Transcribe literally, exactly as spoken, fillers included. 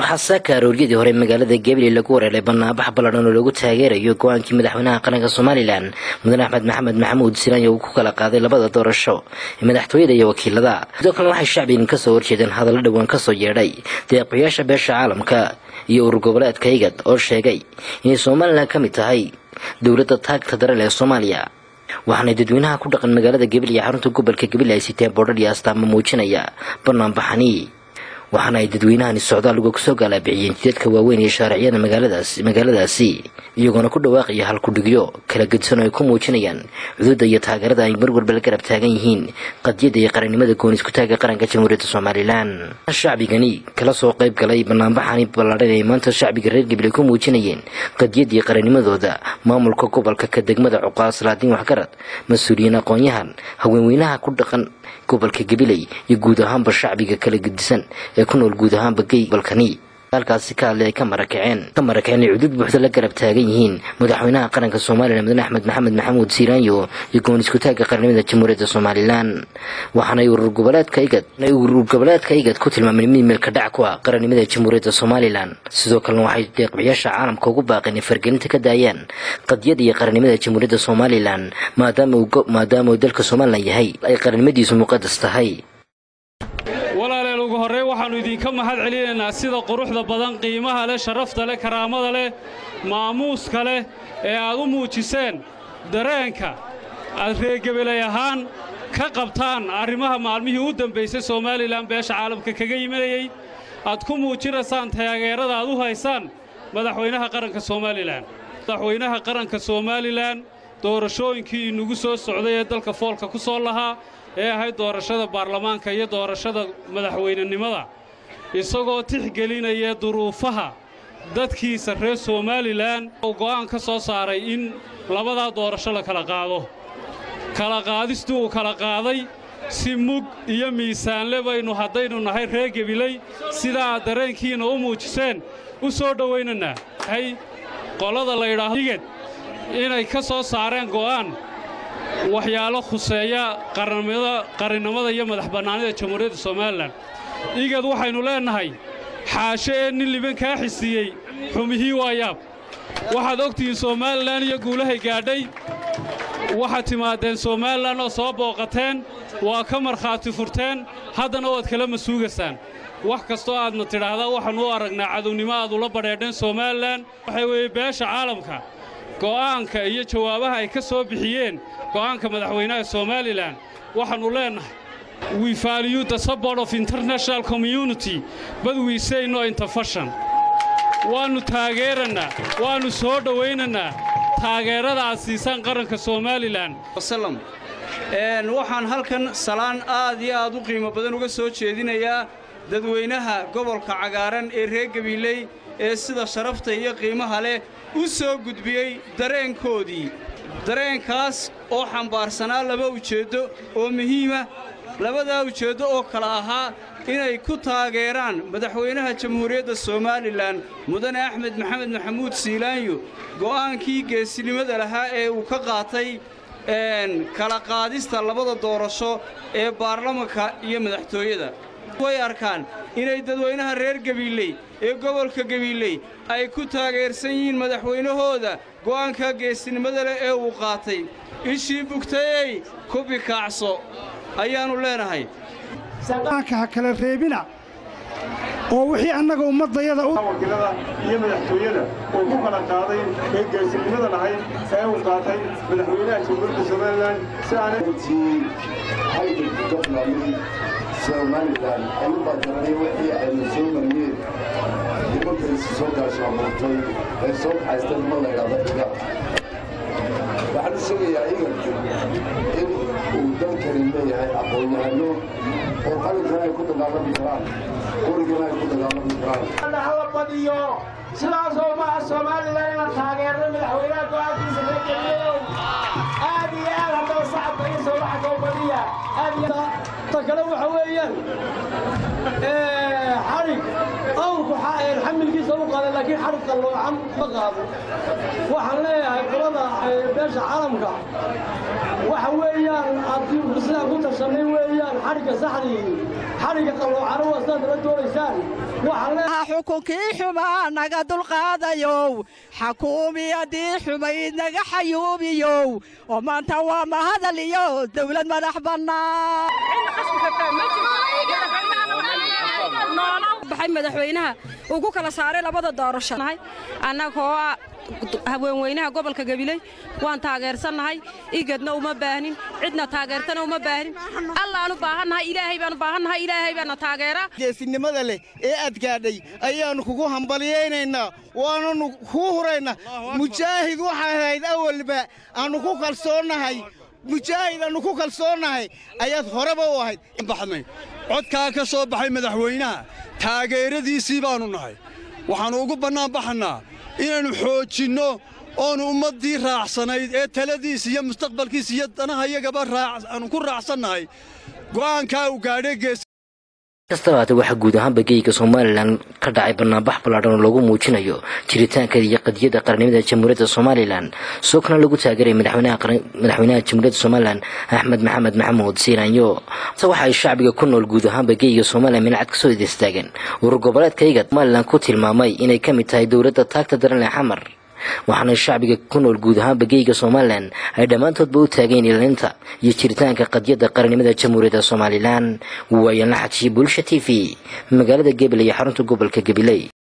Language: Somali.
waxaa saaka arooriyadii hore magaalada Gabiley lagu wareeray banaabax ballaadhan oo lagu taageerayo go'aankii madaxweynaha qaranka Soomaaliland Mudane Axmed Maxamed Maxamuud Silaanyo uu ku kala qaaday labada doorasho ee madaxtooyada iyo wakiilada. sidoo kale waxay shacbiga ka soo horjeedeen hadallo dhawaan ka soo yeedhay deeqayaasha beesha caalamka iyo urur goboleedka IGAD oo sheegay in Soomaaliland ka mid tahay dawladda taagta daran ee Soomaaliya. waxaana dadweynaha ku dhaqan magaalada Gabiley xarunta gobolka Gabiley ay siteen boodhar iyo astaamo muujinaya bannaanbaxani. waxaana ay dadweynahan socdaal uga soo galaabiciyeen jidadka waaweyn ee shaariciyada magaaladaas magaaladaasi iyagoona ku dhawaaqaya hal ku dhigyo kala gedsan oo ay ku muujinayaan xuduudda iyo taageerada ay mar walba la garab taagan yihiin qadiyada iyo qarannimada gooni isku taaga qaranka Jamhuuriyadda Soomaaliland. shacbigani kala soo qayb galay bannaanbaxani ballaadhan ee maanta shacbiga reer Gabiley ku muujinayeen qadiyada iyo qarannimadooda maamulka gobolka ka degmada Cuqaas Laadiin Waxgarad mas'uuliyiin aqoon-yahan haweenweynaha ku dhaqan gobolka Gabiley iyo guud ahaanba shacbiga kala gedisan ee ku nool guud ahaanba gobolkani halkaasi ka hadlay ka marakaceen ka marakaceen xuduud buuxda la garab taagan yihiin madaxweynaha qaranka Soomaaliland Mudane Axmed Maxamed Maxamuud Silaanyo iyo gooni isku taaga qaranimada Jamhuuriyadda Soomaaliland. waxaana urur goboleedka IGAD urur goboleedka IGAD ku tilmaamay meel ka dhac ku ah qaranimada Jamhuuriyadda Soomaaliland. sidoo kale waxay deeqayaasha caalamka ugu baaqeen fargelinta ka daayaan qadiyada iyo qaranimada Jamhuuriyadda Soomaaliland maadaama uu maadaama uu dalka Soomaaliland yahay ay qaranimadiisu muqadas tahay. walaaleel ugu horey waxaanu idinka mahad celinaynaa sida quruxda badan qiimaha leh sharafta leh karaamada leh maamuuska leh ee aad u muujiseen dareenka aad reer Gabiley ahaan ka qabtaan arrimaha maalmihii u dambeysay Soomaaliland beesha caalamka kaga yimaayay aad ku muujinaysaan taageerada aad u haysaan madaxweynaha qaranka Soomaaliland. madaxweynaha qaranka Soomaaliland doorashooyinkii inagu soo socday ee dalka foolka ku soo lahaa ee ahayd doorashada baarlamaanka iyo doorashada madaxweynenimada isagoo tixgelinaya duruufaha dadkiisa reer Soomaaliland oo go'aan ka soo saaray in labada doorasho la kala qaado. kala qaadistu uu kala qaaday si mug iyo miisaan leh baynu haddaynu nahay reer Gabiley sidaa dareenkiina u muujiseen u soo dhaweynana hay qolada la yiraahdo IGAD inay ka soo saareen go'aan waxyaalo khuseeya qarannimada qarannimada iyo madax bannaanida Jamhuuriyadda Soomaaliland. IGAD waxaynu leenahay xaashe ee nin liban ka xisiyay xumihii waayaab waxaad ogtihiin Soomaaliland iyo guulahay gaadhay waxaad timaadeen Soomaaliland oo soo booqateen waa ka markhaati furteen haddana waad kala masuugasaan wax kastoo aadna tidhaahdaa waxaan u aragnaa cadownimo aad ula badheedheen Soomaaliland waxay weeye beesha caalamka go'aanka iyo jawaabaha ay ka soo bixiyeen go'aanka madaxweynaha Soomaaliland waxaanu leenahay we value the support of international community but we say no intervention. waanu taageeranaa waanu soo dhaweynanaa taageerada aad siisaan qaranka Soomaaliland. wasallam een waxaan halkan salaan aad iyo aad u qiimo badan uga soo jeedinayaa dadweynaha gobolka cagaaran ee reer Gabiley ee sida sharafta iyo qiimaha leh u soo gudbiyay dareenkoodii dareenkaas oo xambaarsanaa laba ujeedo oo muhiim ah labada ujeedo oo kala ahaa inay ku taageeraan madaxweynaha Jamhuuriyadda Soomaaliland Mudane Axmed Maxamed Maxamuud Silaanyo go'aankii geesinimada lahaa ee uu ka qaatay een kala qaadista labada doorasho ee baarlamaanka iyo madaxtooyada. way arkaan inay dadweynaha reer Gabiley ee gobolka Gabiley ay ku taageersan yihiin madaxweynahooda go'aanka geesinimada leh ee uu qaatay ishii bugtay ku bikacso ayaanu leenahay saaqaanka kala reebina oo wixii annaga ummadayada u wakiilada iyo madaxtooyada oo ku kala qaaday ee geesinimada lahayd ee uu qaatay madaxweynaha Jamhuuriyadda Soomaaliland si aanay Soomaaliland ayuu badanay wixii ay soo mariyeen nimankaasi soo gaashay mootay ee soo kaxaystay ma la yiraahdo IGAD. waxaan sheegayaa IGAD in uu dalkani leeyahay aqoon-yahano oo qalinkan ay ku dagaalami karaan qorigan ay ku dagaalami karaan hala badiyo sidaas oo ma Soomaaliland inaan taageero madaxweynaha go'aankiisa ka gaadhay aad iyo aad hadda shacabka ay soo waxa ka badiya aad iyo takala waxa weeyaan ee xarig awrku xaayir xamilkiisa u qaaday laakiin xarigka loo cam ma qaado. waxaan leeyahay qolada beesha caalamka waxa weeyaan aad sida ku tashanay weeyaan xarigga saxdii xariga qaloocan oo asaad la doonaysaan waxa xukunkii xumaa naga dulqaadayow xakuumiyadii xumayd naga xayuubiyow oo maanta waa mahadaliyo dawlad madax bannaan baxay madaxweynaha uu ku kala saaray labada doorasho annagoo haweenweynaha gobolka Gabiley waan taageersanahay igadna uma baahnin cidna taageertana uma baahnin allaanu baahanahay ilaahay baan baahanahay ilaahay baan taageera geesinimada leh ee aad gaadhay ayaanu kugu hambaliyeenaynaa waanu ku horeynaa mujaahid waxa ahayd awalba aanu ku kalsoonahay mujaahid aanu ku kalsoonahay ayaad horeba u ahayd baxnay codka ka soo baxay madaxweynaha taageeradiisii baanu nahay waxaanu ugu bannaan baxnaa inaanu xoojinno oonu ummadii raacsanayd ee taladiisa iyo mustaqbalkiisa iyo danaha iyagaba aanu ku raacsannahay go'aankaa uu gaadhay gees kastaba hata waxaa guud ahaanba geyga Somaliland ka dhacay barnaamij ballaaran oo lagu muujinayo jiritaanka iyo qadiyada qarannimada Jamhuuriyadda Somaliland soo kana lagu taageeray madaxweynaha madaxweynaha Jamhuuriyadda Somaliland Axmed Maxamed Maxamuud Siiraanyo waxa ay shacbiga ku nool guud ahaanba geyga Somaliland minacad ka soo idistaagan urur goboleedkayga Somaliland ku tilmaamay inay ka mid tahay dawladda taagta daran ee xamar waxaana shacbiga ku nool guud ahaanba geyga Somaliland ay dhamaantoodba u taageen ilaalinta iyo jiritaanka qadiyada qarannimada Jamhuuriyadda Somaliland waayana xaji bulsha T V magaalada Gabiley xarunta gobolka Gabiley.